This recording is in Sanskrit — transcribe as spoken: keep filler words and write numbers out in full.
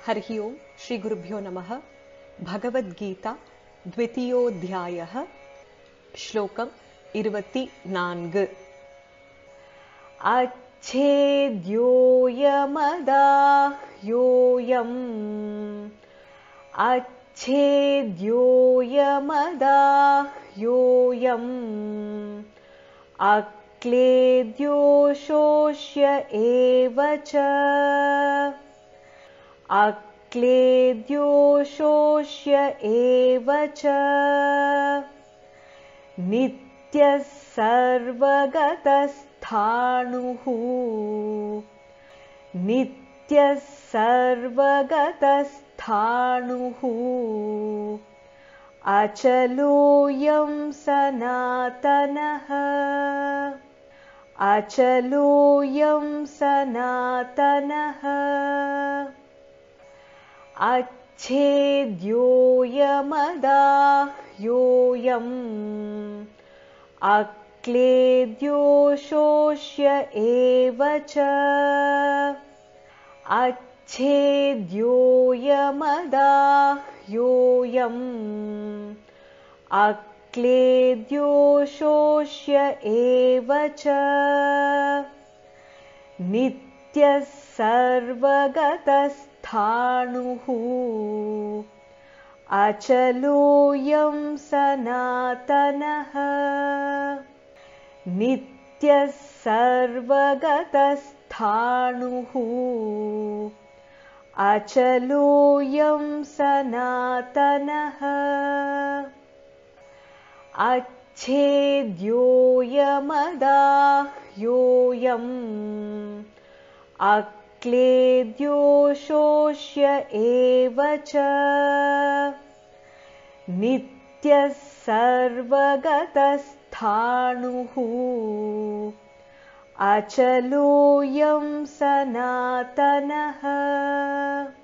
हरिः ओं श्री गुरुभ्यो नमः। भगवद्गीता द्वितीयोऽध्यायः श्लोकम् इरुपति नान्गु। अच्छेद्योऽयमदाह्योऽयम् अच्छेद्योऽयमदाह्योऽयम् अक्लेद्यो शोष्य एव च अक्लेद्यो शोष्य एव च नित्यः सर्वगतस्थाणुः नित्यः सर्वगतस्थाणुः अचलोऽयं सनातनः अचलोऽयं सनातनः अच्छेद्योऽयमदाह्योऽयम् अक्लेद्यो शोष्य एव च अच्छेद्योऽयमदाह्योऽयम् अक्लेद्यो शोष्य एव च नित्यः सर्वगतस्थाणुः अचलोऽयं सनातनः नित्यः सर्वगतस्थाणुः अचलोऽयं सनातनः अच्छेद्योऽयमदाह्योऽयम् अक्लेद्यो शोष्य एव च नित्यः सर्वगतस्थाणुः अचलोऽयं सनातनः।